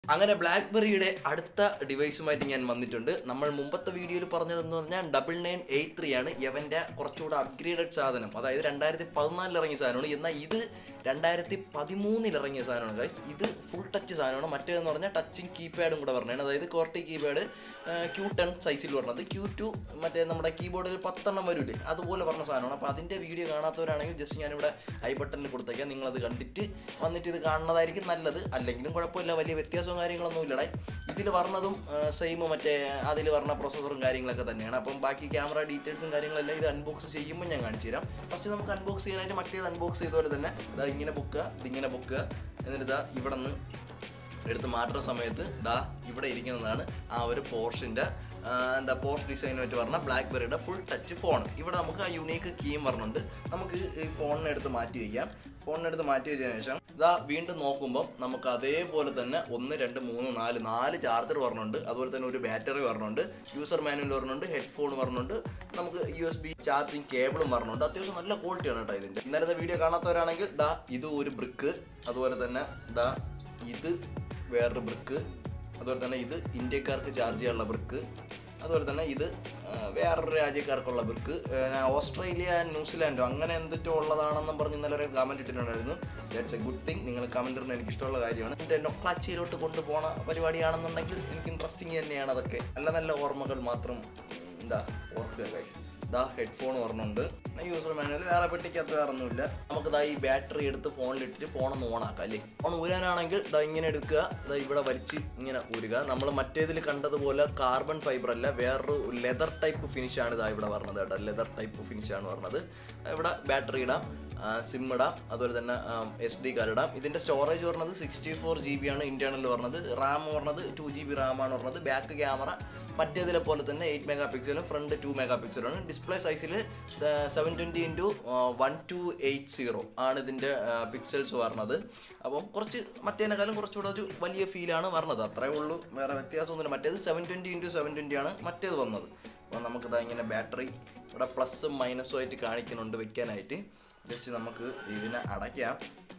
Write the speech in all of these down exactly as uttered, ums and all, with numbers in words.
അങ്ങനെ ബ്ലാക്ക്ബെറിയുടെ അടുത്ത ഡിവൈസുമായിട്ട് ഞാൻ വന്നിട്ടുണ്ട്. നമ്മൾ മുമ്പത്തെ വീഡിയോയിൽ പറഞ്ഞതെന്ന് പറഞ്ഞാൽ ഡബിൾ നയൻ എയ്റ്റ് ത്രീ ആണ് ഇവൻ്റെ കുറച്ചുകൂടെ അപ്ഗ്രേഡഡ് സാധനം. അതായത് രണ്ടായിരത്തി പതിനാലിൽ ഇറങ്ങിയ സാധനമാണ്. എന്നാൽ ഇത് രണ്ടായിരത്തി പതിമൂന്നിൽ ഇറങ്ങിയ സാധനമാണ് ഗൈസ്. ഇത് ഫുൾ ടച്ച് സാധനമാണ്. മറ്റേതെന്ന് പറഞ്ഞാൽ ടച്ചിങ് കീപാഡും കൂടെ പറഞ്ഞതാണ്. അതായത് കോർട്ടി കീപാഡ് ക്യൂ ടെൻ സൈസിൽ പറഞ്ഞത്, ക്യൂ ടു മറ്റേ നമ്മുടെ കീബോർഡിൽ പത്തെണ്ണം വരൂലേ അതുപോലെ പറഞ്ഞ സാധനമാണ്. അപ്പോൾ അതിൻ്റെ വീഡിയോ കാണാത്തവരാണെങ്കിൽ ജസ്റ്റ് ഞാനിവിടെ ഐ ബട്ടണിൽ കൊടുത്തേക്കാം. നിങ്ങളത് കണ്ടിട്ട് വന്നിട്ട് ഇത് കാണുന്നതായിരിക്കും നല്ലത്. അല്ലെങ്കിലും കുഴപ്പമില്ല, വലിയ വ്യത്യാസവും കാര്യങ്ങളൊന്നും ഇല്ലടേ. ഇതിൽ പറഞ്ഞതും സെയിം മറ്റേ അതിൽ പറഞ്ഞ പ്രോസസ്സറും കാര്യങ്ങളൊക്കെ തന്നെയാണ്. അപ്പം ബാക്കി ക്യാമറ ഡീറ്റെയിൽസും കാര്യങ്ങളെല്ലാം ഇത് അൺബോക്സ് ചെയ്യുമ്പോൾ ഞാൻ കാണിച്ചു തരാം. ഫസ്റ്റ് നമുക്ക് അൺബോക്സ് ചെയ്യാനായിട്ട് മറ്റേത് അൺബോക്സ് ചെയ്തപോലെ തന്നെ ഇതാ ഇങ്ങനെ പൊക്കുക, ഇതിങ്ങനെ പൊക്കുക, എന്നിട്ട് ഇതാ ഇവിടെ നിന്ന് എടുത്ത് മാറ്റുന്ന സമയത്ത് ദാ ഇവിടെ ഇരിക്കുന്നതാണ് ആ ഒരു പോർഷിൻ്റെ എന്താ പോർഷ് ഡിസൈനുമായിട്ട് പറഞ്ഞ ബ്ലാക്ക്ബെറിയുടെ ഫുൾ ടച്ച് ഫോൺ. ഇവിടെ നമുക്ക് ആ യുണീക്ക് കീം പറഞ്ഞുണ്ട്. നമുക്ക് ഈ ഫോണിനെടുത്ത് മാറ്റി വയ്ക്കാം. ഫോണിനെടുത്ത് മാറ്റി വെച്ചതിന് ശേഷം ഇതാ വീണ്ടും നോക്കുമ്പം നമുക്ക് അതേപോലെ തന്നെ ഒന്ന് രണ്ട് മൂന്ന് നാല് നാല് ചാർജർ പറഞ്ഞുണ്ട്. അതുപോലെ തന്നെ ഒരു ബാറ്ററി പറഞ്ഞുണ്ട്, യൂസർ മാനുവൽ പറഞ്ഞുണ്ട്, ഹെഡ്ഫോൺ പറഞ്ഞുണ്ട്, നമുക്ക് യു എസ് ബി ചാർജിങ് കേബിളും പറഞ്ഞുണ്ട്. അത്യാവശ്യം നല്ല ക്വാളിറ്റിയാണ് കേട്ടോ ഇതിൻ്റെ. ഇന്നലത്തെ വീഡിയോ കാണാത്തവരാണെങ്കിൽ ദാ ഇത് ഒരു ബ്രിക്ക്, അതുപോലെ തന്നെ ദാ ഇത് വേറൊരു ബ്രിക്ക്, അതുപോലെ തന്നെ ഇത് ഇന്ത്യക്കാർക്ക് ചാർജ് ചെയ്യാനുള്ള ബ്രിക്ക്, അതുപോലെ തന്നെ ഇത് വേറൊരു രാജ്യക്കാർക്കുള്ള ബ്രിക്ക്. ഓസ്ട്രേലിയ ന്യൂസിലാൻഡോ അങ്ങനെ എന്തിട്ടോ ഉള്ളതാണെന്നും പറഞ്ഞ് ഇന്നലെ ഒരു കമൻറ്റ് ഇട്ടിട്ടുണ്ടായിരുന്നു. That's a good thing. നിങ്ങൾ കമൻറ്റ് ഇടുന്നത് എനിക്ക് ഇഷ്ടമുള്ള കാര്യമാണ്. എൻ്റെ നൊക്ലാച്ചിയിലോട്ട് കൊണ്ടുപോകണ പരിപാടിയാണെന്നുണ്ടെങ്കിൽ എനിക്ക് ഇൻട്രസ്റ്റിംഗ് തന്നെയാണ്. അതൊക്കെ നല്ല നല്ല ഓർമ്മകൾ മാത്രം എന്താ ഓർക്കുക ഗൈസ്. ഇതാ ഹെഡ്ഫോൺ പറഞ്ഞുണ്ട്, യൂസർ മാനുവൽ, വേറെ പെട്ടിക്കകത്ത് വേറെ ഒന്നുമില്ല. നമുക്ക് ഇതാ ഈ ബാറ്ററി എടുത്ത് ഫോണിലിട്ടിട്ട് ഫോണൊന്ന് ഓണാക്കാം അല്ലേ. ഫോൺ ഊരാനാണെങ്കിൽ ഇതാ ഇങ്ങനെ എടുക്കുക, ഇതാ ഇവിടെ വലിച്ച് ഇങ്ങനെ ഊരുക. നമ്മൾ മറ്റേതിൽ കണ്ടതുപോലെ കാർബൺ ഫൈബർ അല്ല, വേറൊരു ലെതർ ടൈപ്പ് ഫിനിഷാണ് ഇതാ ഇവിടെ പറഞ്ഞത് കേട്ടോ. ലെതർ ടൈപ്പ് ഫിനിഷാണ് പറഞ്ഞത്. ഇവിടെ ബാറ്ററി ഇടാം, സിം ഇടാം, അതുപോലെ തന്നെ എസ് ഡി കാർഡ് ഇടാം. ഇതിൻ്റെ സ്റ്റോറേജ് പറഞ്ഞത് സിക്സ്റ്റി ഫോർ ജി ബി ആണ് ഇൻറ്റേർണൽ പറഞ്ഞത്. റാം പറഞ്ഞത് ടു ജി ബി റാമാണ് പറഞ്ഞത്. ബാക്ക് ക്യാമറ മറ്റേതിലെ പോലെ തന്നെ എയ്റ്റ് മെഗാ പിക്സലും ഫ്രണ്ട് ടു മെഗാ പിക്സലാണ്. ഡിസ്പ്ലേ സൈസിൽ seven twenty into one two eight zero ആണ് ഇതിൻ്റെ പിക്സൽസ് പറഞ്ഞത്. അപ്പം കുറച്ച് മറ്റേതിനേക്കാളും കുറച്ചുകൂടെ ഒരു വലിയ ഫീലാണ് പറഞ്ഞത്. അത്രയേ ഉള്ളൂ, വേറെ വ്യത്യാസമൊന്നുമില്ല. മറ്റേത് seven twenty into seven twenty ആണ് മറ്റേത് വന്നത്. അപ്പോൾ നമുക്കിതാ ഇങ്ങനെ ബാറ്ററി ഇവിടെ പ്ലസ്സും മൈനസും ആയിട്ട് കാണിക്കുന്നുണ്ട് വെക്കാനായിട്ട്. ജസ്റ്റ് നമുക്ക് ഇതിനെ അടയ്ക്കാം.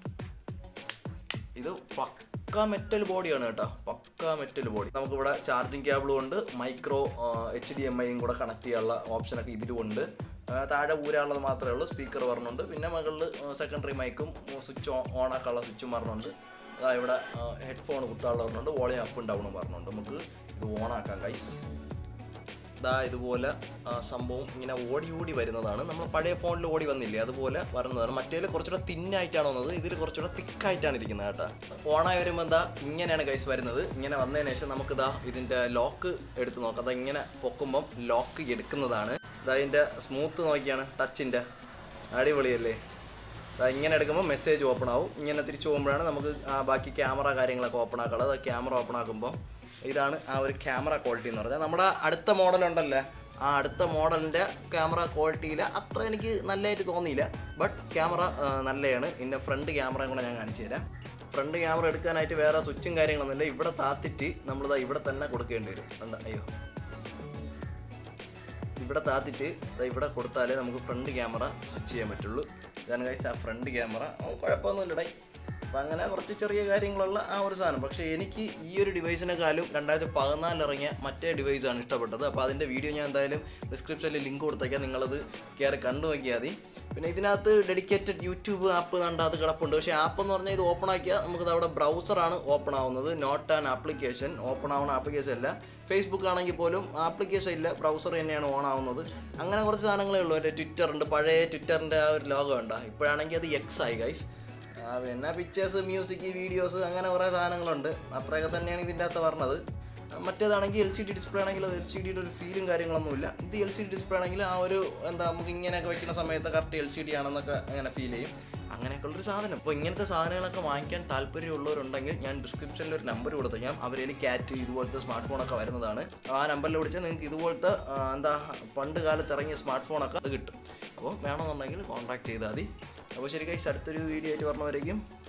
ഇത് പക്ക മെറ്റൽ ബോഡിയാണ് കേട്ടോ, പക്ക മെറ്റൽ ബോഡി. നമുക്കിവിടെ ചാർജിങ് കേബിളും ഉണ്ട്, മൈക്രോ എച്ച് ഡി എം ഐയും കൂടെ കണക്ട് ചെയ്യാനുള്ള ഓപ്ഷനൊക്കെ ഇതിലുമുണ്ട്. താഴെ ഊരാനുള്ളത് മാത്രമേ ഉള്ളൂ. സ്പീക്കർ പറഞ്ഞുണ്ട്. പിന്നെ മുകളിൽ സെക്കൻഡറി മൈക്കും സ്വിച്ച് ഓൺ ആക്കാനുള്ള സ്വിച്ചും പറഞ്ഞുണ്ട്. അതാ ഇവിടെ ഹെഡ്ഫോൺ കുത്താനുള്ള പറഞ്ഞുണ്ട്, വോളിയം അപ്പും ഡൗണും പറഞ്ഞുണ്ട്. നമുക്ക് ഇത് ഓണാക്കാം ഗൈസ്. ഇതാ ഇതുപോലെ സംഭവം ഇങ്ങനെ ഓടി ഓടി വരുന്നതാണ്. നമ്മൾ പഴയ ഫോണിൽ ഓടി വന്നില്ലേ അതുപോലെ വരുന്നതാണ്. മറ്റേതിൽ കുറച്ചുകൂടെ തിന്നായിട്ടാണ് വന്നത്, ഇതിൽ കുറച്ചുകൂടെ തിക്കായിട്ടാണ് ഇരിക്കുന്നത് കേട്ടോ. ഓണായി വരുമ്പോൾ എന്താ ഇങ്ങനെയാണ് ഗൈസ് വരുന്നത്. ഇങ്ങനെ വന്നതിന് ശേഷം നമുക്കിതാ ഇതിൻ്റെ ലോക്ക് എടുത്ത് നോക്കാം. അതാ ഇങ്ങനെ പൊക്കുമ്പം ലോക്ക് എടുക്കുന്നതാണ്. ഇതാ ഇതിൻ്റെ സ്മൂത്ത് നോക്കിയാണ് ടച്ചിൻ്റെ, അടിപൊളിയല്ലേ. അതാ ഇങ്ങനെ എടുക്കുമ്പോൾ മെസ്സേജ് ഓപ്പൺ ആവും. ഇങ്ങനെ തിരിച്ചു പോകുമ്പോഴാണ് നമുക്ക് ബാക്കി ക്യാമറ കാര്യങ്ങളൊക്കെ ഓപ്പൺ ആക്കാനുള്ളത്. ക്യാമറ ഓപ്പൺ ആക്കുമ്പോൾ ഇതാണ് ആ ഒരു ക്യാമറ ക്വാളിറ്റി എന്ന് പറഞ്ഞാൽ. നമ്മുടെ അടുത്ത മോഡലുണ്ടല്ലേ, ആ അടുത്ത മോഡലിൻ്റെ ക്യാമറ ക്വാളിറ്റിയിൽ അത്ര എനിക്ക് നല്ലതായിട്ട് തോന്നിയില്ല. ബട്ട് ക്യാമറ നല്ലതാണ്. പിന്നെ ഫ്രണ്ട് ക്യാമറയും കൂടെ ഞാൻ കാണിച്ചു തരാം. ഫ്രണ്ട് ക്യാമറ എടുക്കാനായിട്ട് വേറെ സ്വിച്ചും കാര്യങ്ങളൊന്നുമില്ല. ഇവിടെ താത്തിട്ട് നമ്മളിതാ ഇവിടെ തന്നെ കൊടുക്കേണ്ടി വരും. എന്താ അയ്യോ ഇവിടെ താത്തിട്ട് ഇവിടെ കൊടുത്താലേ നമുക്ക് ഫ്രണ്ട് ക്യാമറ സ്വിച്ച് ചെയ്യാൻ പറ്റുള്ളൂ. ഇതാണ് ഗൈസ് ആ ഫ്രണ്ട് ക്യാമറ. കുഴപ്പമൊന്നുമില്ലടേ. അപ്പം അങ്ങനെ കുറച്ച് ചെറിയ കാര്യങ്ങളുള്ള ആ ഒരു സാധനം. പക്ഷേ എനിക്ക് ഈ ഒരു ഡിവൈസിനെക്കാളും രണ്ടായിരത്തി പതിനാലിൽ ഇറങ്ങിയ മറ്റേ ഡിവൈസാണ് ഇഷ്ടപ്പെട്ടത്. അപ്പോൾ അതിൻ്റെ വീഡിയോ ഞാൻ എന്തായാലും ഡിസ്ക്രിപ്ഷനിൽ ലിങ്ക് കൊടുത്തേക്കാം, നിങ്ങളത് കയറി കണ്ടു നോക്കിയാൽ മതി. പിന്നെ ഇതിനകത്ത് ഡെഡിക്കേറ്റഡ് യൂട്യൂബ് ആപ്പ് കണ്ടാൽ അത് കിടപ്പുണ്ട്. പക്ഷേ ആപ്പ് എന്ന് പറഞ്ഞാൽ ഇത് ഓപ്പൺ ആക്കിയാൽ നമുക്കത് അവിടെ ബ്രൗസറാണ് ഓപ്പൺ ആവുന്നത്, നോട്ട് ആൻ ആപ്ലിക്കേഷൻ. ഓപ്പൺ ആവുന്ന ആപ്ലിക്കേഷൻ അല്ല. ഫേസ്ബുക്ക് ആണെങ്കിൽ പോലും ആപ്ലിക്കേഷൻ ഇല്ല, ബ്രൗസർ തന്നെയാണ് ഓൺ ആവുന്നത്. അങ്ങനെ കുറച്ച് സാധനങ്ങളേ ഉള്ളൂ. എൻ്റെ ട്വിറ്റർ ഉണ്ട്, പഴയ ട്വിറ്ററിൻ്റെ ആ ഒരു ലോഗോ ഉണ്ടോ. ഇപ്പോഴാണെങ്കിൽ അത് എക്സ് ആയി ഗൈസ്. പിന്നെ പിക്ചേഴ്സ്, മ്യൂസിക്, വീഡിയോസ്, അങ്ങനെ കുറേ സാധനങ്ങളുണ്ട്. അത്രയൊക്കെ തന്നെയാണ് ഇതിൻ്റെ അകത്ത് പറഞ്ഞത്. മറ്റേതാണെങ്കിൽ എൽ സി ഡി ഡിസ്പ്ലേ ആണെങ്കിൽ അത് എൽ സി ഡിയുടെ ഒരു ഫീലും കാര്യങ്ങളൊന്നുമില്ല. ഇത് എൽ സി ഡി ഡിസ്പ്ലേ ആണെങ്കിൽ ആ ഒരു എന്താ നമുക്ക് ഇങ്ങനെയൊക്കെ വെക്കുന്ന സമയത്ത് കറക്റ്റ് എൽ സി ഡി ആണെന്നൊക്കെ അങ്ങനെ ഫീൽ ചെയ്യും. അങ്ങനെയൊക്കെയുള്ളൊരു സാധനം. അപ്പോൾ ഇങ്ങനത്തെ സാധനങ്ങളൊക്കെ വാങ്ങിക്കാൻ താല്പര്യമുള്ളവരുണ്ടെങ്കിൽ ഞാൻ ഡിസ്ക്രിപ്ഷനിൽ ഒരു നമ്പർ കൊടുത്തേക്കാം. അവരേൽ ക്യാറ്റ് ഇതുപോലത്തെ സ്മാർട്ട് ഫോണൊക്കെ വരുന്നതാണ്. ആ നമ്പറിൽ വിളിച്ചാൽ നിങ്ങൾക്ക് ഇതുപോലത്തെ എന്താ പണ്ട് കാലത്ത് ഇറങ്ങിയ സ്മാർട്ട് ഫോണൊക്കെ അത് കിട്ടും. അപ്പോൾ വേണമെന്നുണ്ടെങ്കിൽ കോൺടാക്ട് ചെയ്താൽ മതി. അപ്പോൾ ശരി ഗൈസ്, അടുത്തൊരു വീഡിയോ ആയിട്ട് പറഞ്ഞവരേക്കും